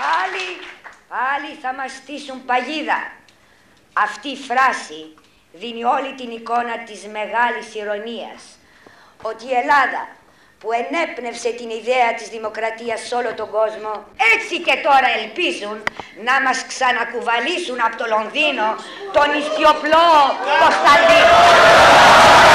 Πάλι θα μας στήσουν παγίδα. Αυτή η φράση δίνει όλη την εικόνα της μεγάλης ηρωνίας. Ότι η Ελλάδα που ενέπνευσε την ιδέα της δημοκρατίας σε όλο τον κόσμο, έτσι και τώρα ελπίζουν να μας ξανακουβαλήσουν από το Λονδίνο τον ιστιοπλό Κωνσταντίνο.